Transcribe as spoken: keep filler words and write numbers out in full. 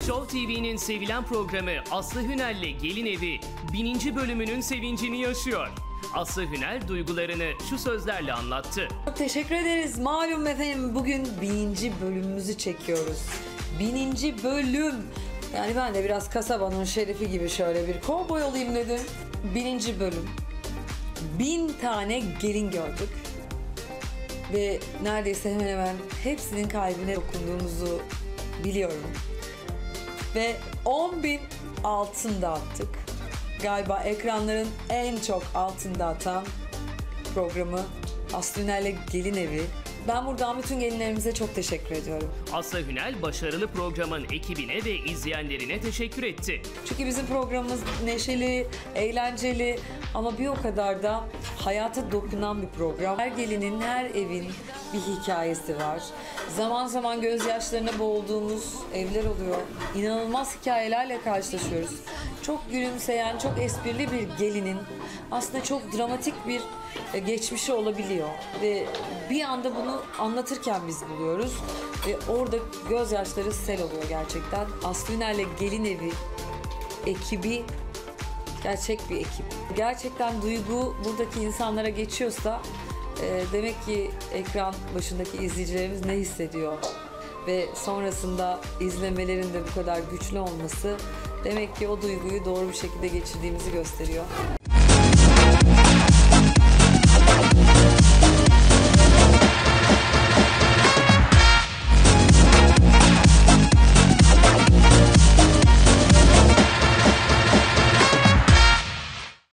Show T V'nin sevilen programı Aslı Hünel'le Gelin Evi bininci bölümünün sevincini yaşıyor. Aslı Hünel duygularını şu sözlerle anlattı. Çok teşekkür ederiz. Malum efendim bugün bininci bölümümüzü çekiyoruz. Bininci bölüm. Yani ben de biraz kasabanın şerifi gibi şöyle bir kovboy olayım dedim. Bininci bölüm. Bin tane gelin gördük. Ve neredeyse hemen hemen hepsinin kalbine dokunduğumuzu biliyorum. Ve on bin altın dağıttık. Galiba ekranların en çok altın dağıtan programı Aslı Hünel'le Gelin Evi. Ben buradan bütün gelinlerimize çok teşekkür ediyorum. Aslı Hünel başarılı programın ekibine ve izleyenlerine teşekkür etti. Çünkü bizim programımız neşeli, eğlenceli ama bir o kadar da hayata dokunan bir program. Her gelinin, her evin bir hikayesi var. Zaman zaman gözyaşlarına boğulduğumuz evler oluyor. İnanılmaz hikayelerle karşılaşıyoruz. Çok gülümseyen, çok esprili bir gelinin aslında çok dramatik bir geçmişi olabiliyor. Ve bir anda bunu anlatırken biz buluyoruz. Ve orada gözyaşları sel oluyor gerçekten. Aslı Hünel'le Gelin Evi ekibi gerçek bir ekip. Gerçekten duygu buradaki insanlara geçiyorsa e, demek ki ekran başındaki izleyicilerimiz ne hissediyor ve sonrasında izlemelerin de bu kadar güçlü olması demek ki o duyguyu doğru bir şekilde geçirdiğimizi gösteriyor.